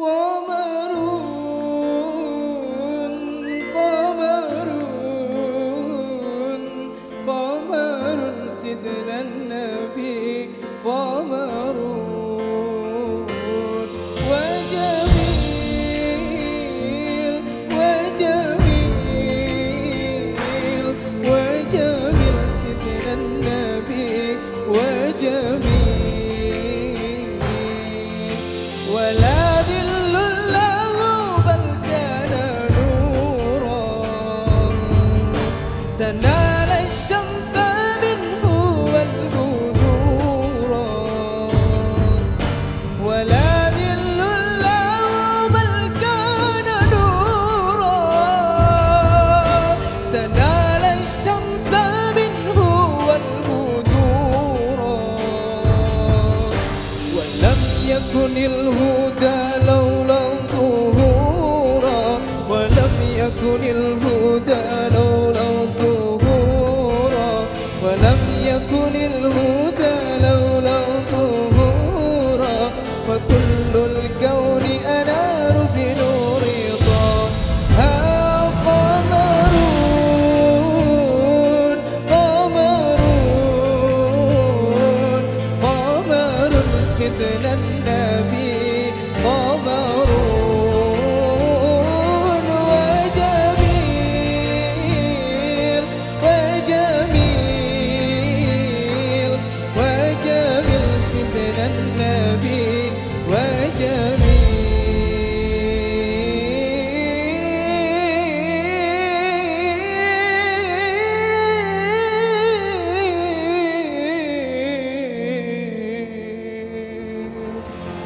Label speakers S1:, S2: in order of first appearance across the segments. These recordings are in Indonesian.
S1: قمرون قمرون قمر سيدنا النبي قمرون وجميل وجميل وجميل سيدنا النبي وجميل ولا ذل له بل كان نورا تنال الشمس منه والبذور ولا ذل له بل كان نورا تنال الشمس منه والبذور ولم يكن الهدى لولا ظهورا ولم يكن الهدى لولا ظهورا ولم يكن الهدى لولا ظهورا وكل الكون أنار بنور طه قمرون قمرون قمر سيدنا النبي قمرون وجميل وجميل وجميل سيدنا النبي وجميل.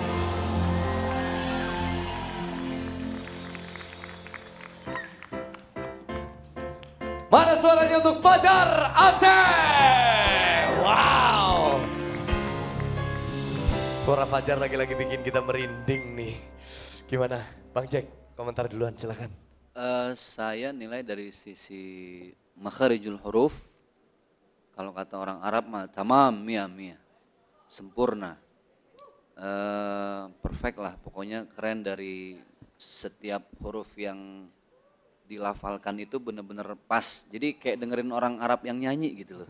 S2: Mana suaranya untuk Fajar Aceh? Wow. Suara Fajar lagi-lagi bikin kita merinding nih. Gimana Bang Jack? Komentar duluan silakan.
S3: Saya nilai dari sisi makharijul huruf. Kalau kata orang Arab mah tamam mia mia. Sempurna. Perfect lah, pokoknya keren dari setiap huruf yang dilafalkan itu bener-bener pas. Jadi kayak dengerin orang Arab yang nyanyi gitu loh.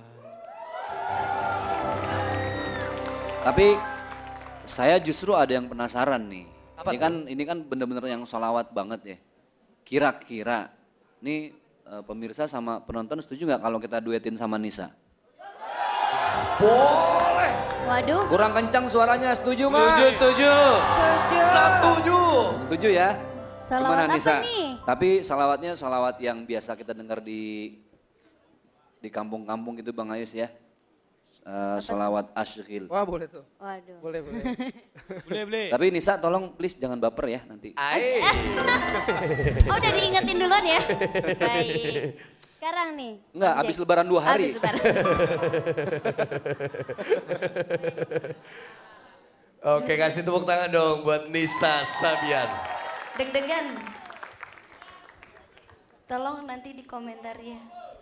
S3: Tapi saya justru ada yang penasaran nih. Ini kan bener-bener yang sholawat banget ya. Kira-kira nih pemirsa sama penonton setuju nggak kalau kita duetin sama Nisa?
S2: Boleh.
S4: Waduh.
S3: Kurang kencang suaranya, setuju Mas?
S2: Setuju, setuju. Setuju.
S3: Setuju ya?
S4: Salawat
S3: Gimana
S4: apa
S3: Nisa?
S4: nih?
S3: Tapi salawatnya salawat yang biasa kita dengar di kampung-kampung gitu Bang Ayus ya. Salawat asyghil.
S1: Wah boleh tuh.
S4: Waduh.
S1: Boleh boleh.
S2: Boleh.
S3: Tapi Nisa tolong please jangan baper ya nanti.
S2: Aih.
S4: Oh udah diingetin duluan ya? Baik. Sekarang nih.
S3: Enggak,
S4: Bang
S3: habis
S4: Jack.
S3: lebaran 2 hari.
S4: Habis lebaran.
S2: Oke, kasih tepuk tangan dong buat Nisa Sabian.
S4: Deg-degan. Tolong nanti di komentar ya.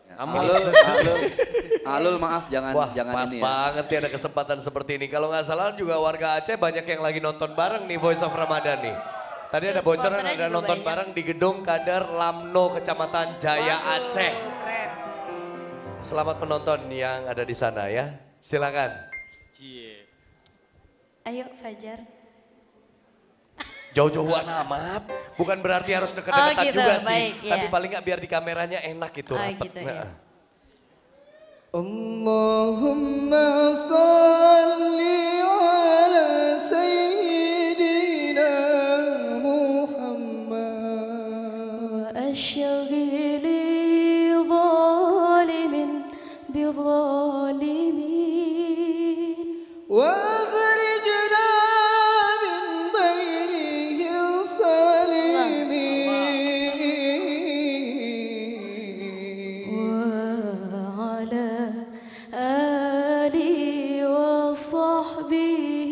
S3: Alul maaf jangan
S2: Wah,
S3: jangan
S2: pas
S3: ini ya.
S2: banget ya ada kesempatan seperti ini. Kalau nggak salah juga warga Aceh banyak yang lagi nonton bareng nih Voice of Ramadan nih. Tadi ada bocoran
S4: Supporternya
S2: ada
S4: juga
S2: nonton
S4: banyak.
S2: bareng di Gedung Kadar Lamno, Kecamatan Jaya Aceh.
S1: Keren.
S2: Selamat penonton yang ada di sana ya. Silakan.
S4: Ayo Fajar.
S2: Jauh-jauhan amat. Bukan berarti harus deket-deketan
S4: Oh, gitu,
S2: juga sih.
S4: baik, iya.
S2: Tapi paling nggak biar di kameranya enak gitu.
S4: Oh,
S2: rapet.
S4: gitu, ya.
S1: Allahumma salli ala sayyidina Muhammad.
S4: Asyghili zalimin bizalimin.
S1: واخرجنا من بينهم سالمين
S4: وعلى آله وصحبه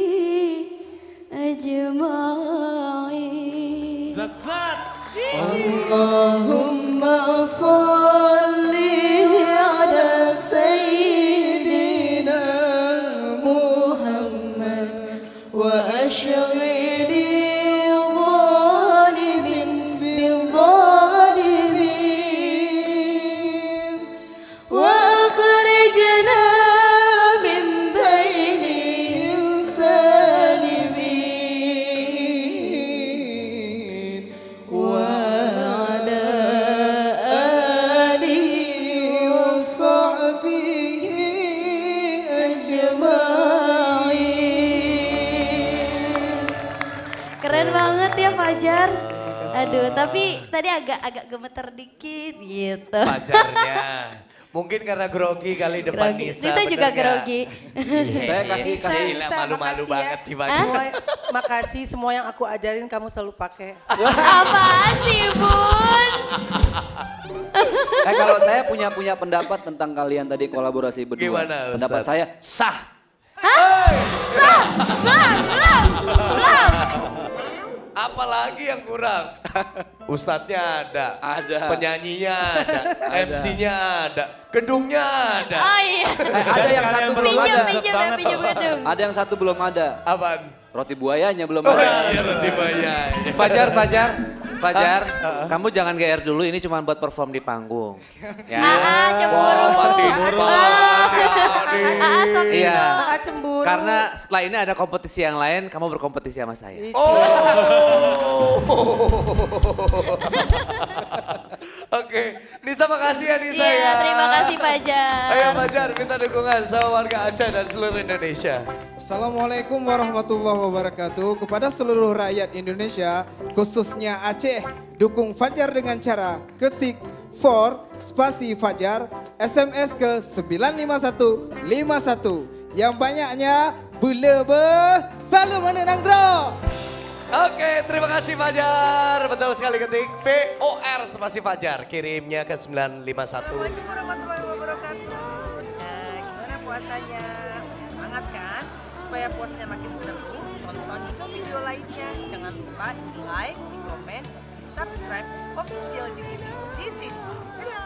S4: أجمعين اللهم صل على سيدنا محمد وأشغل Keren banget ya Fajar. Aduh, tapi tadi agak gemeter dikit gitu.
S2: Pacarnya. Mungkin karena grogi kali depan
S4: Grogi.
S2: Nisa.
S4: Nisa juga
S2: bener nggak?
S4: grogi.
S3: Saya kasih
S2: Gila, malu-malu
S5: makasih
S2: banget
S5: ya.
S2: tiba-tiba.
S5: Makasih semua yang aku ajarin kamu selalu pakai.
S4: Apaan sih Bun?
S3: Kalau saya punya pendapat tentang kalian tadi kolaborasi berdua.
S2: Gimana, Ustaz?
S3: Pendapat saya sah.
S4: Belum.
S2: Apalagi yang kurang? Ustadznya ada.
S3: Ada.
S2: Penyanyinya ada. MC-nya ada. Gedungnya ada.
S4: Oh iya.
S3: Ada yang satu belum ada.
S4: Pinjam gedung.
S3: Ada yang satu belum ada.
S2: Apaan?
S3: Roti buayanya belum
S2: Oh
S3: ada.
S2: iya, roti bayar.
S6: Fajar, kamu jangan GR dulu, ini cuma buat perform di panggung. Ya.
S4: Cemburu.
S2: Mati hati-hati.
S4: Sok
S6: Iya.
S5: Ah, cemburu.
S6: Karena setelah ini ada kompetisi yang lain, kamu berkompetisi sama saya.
S2: Oke, Nisa makasih ya Nisa
S4: Iya,
S2: ya.
S4: terima kasih Fajar.
S2: Ayo Fajar, minta dukungan sama warga Aceh dan seluruh Indonesia.
S1: Assalamualaikum warahmatullahi wabarakatuh. Kepada seluruh rakyat Indonesia, khususnya Aceh, dukung Fajar dengan cara ketik for spasi Fajar, SMS ke 95151. Yang banyaknya belebe selalu menang draw.
S2: Oke, terima kasih Fajar. Betul sekali ketik VOR spasi Fajar. Kirimnya ke 951.
S5: Assalamualaikum warahmatullahi wabarakatuh. Nah, gimana puasanya? Masih semangat kan? Supaya puasanya makin seru, tonton juga video lainnya. Jangan lupa di like, di komen, di subscribe official GTV di sini. Dadah!